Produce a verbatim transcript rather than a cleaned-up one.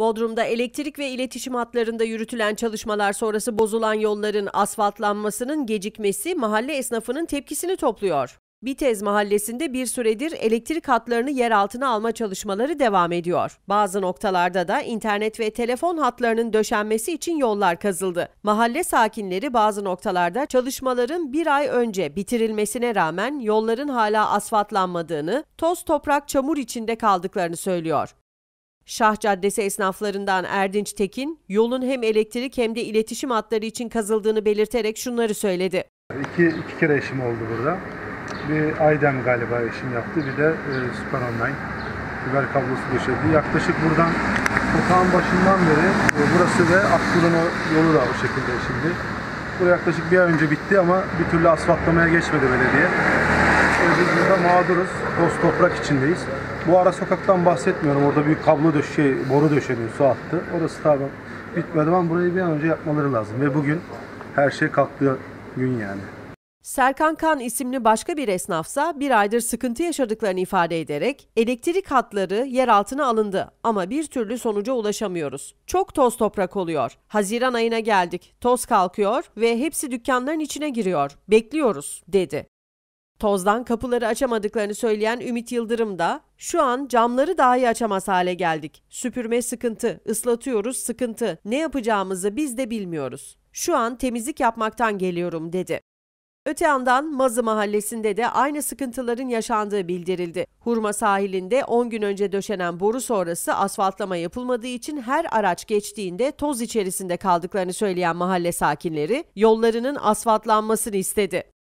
Bodrum'da elektrik ve iletişim hatlarında yürütülen çalışmalar sonrası bozulan yolların asfaltlanmasının gecikmesi mahalle esnafının tepkisini topluyor. Bitez Mahallesi'nde bir süredir elektrik hatlarını yer altına alma çalışmaları devam ediyor. Bazı noktalarda da internet ve telefon hatlarının döşenmesi için yollar kazıldı. Mahalle sakinleri bazı noktalarda çalışmaların bir ay önce bitirilmesine rağmen yolların hala asfaltlanmadığını, toz toprak çamur içinde kaldıklarını söylüyor. Şah Caddesi esnaflarından Erdinç Tekin, yolun hem elektrik hem de iletişim hatları için kazıldığını belirterek şunları söyledi. İki, iki kere işim oldu burada. Bir Aydem galiba işim yaptı, bir de e, Süper Online fiber kablosu döşedi. Yaklaşık buradan sokağın başından beri e, burası ve Akkur'un o yolu da o şekilde şimdi. Bu yaklaşık bir ay önce bitti ama bir türlü asfaltlamaya geçmedi belediye. E, biz burada mağduruz, toz toprak içindeyiz. Bu ara sokaktan bahsetmiyorum, orada büyük kablo döşe, boru döşeniyor, su attı. Orası tabi bitmedi ama burayı bir an önce yapmaları lazım ve bugün her şey kalktığı gün yani. Serkan Kan isimli başka bir esnafsa bir aydır sıkıntı yaşadıklarını ifade ederek elektrik hatları yer altına alındı ama bir türlü sonuca ulaşamıyoruz. Çok toz toprak oluyor. Haziran ayına geldik. Toz kalkıyor ve hepsi dükkanların içine giriyor. Bekliyoruz, dedi. Tozdan kapıları açamadıklarını söyleyen Ümit Yıldırım da şu an camları dahi açamaz hale geldik. Süpürme sıkıntı, ıslatıyoruz sıkıntı. Ne yapacağımızı biz de bilmiyoruz. Şu an temizlik yapmaktan geliyorum, dedi. Öte yandan Mazı Mahallesi'nde de aynı sıkıntıların yaşandığı bildirildi. Hurma sahilinde on gün önce döşenen boru sonrası asfaltlama yapılmadığı için her araç geçtiğinde toz içerisinde kaldıklarını söyleyen mahalle sakinleri yollarının asfaltlanmasını istedi.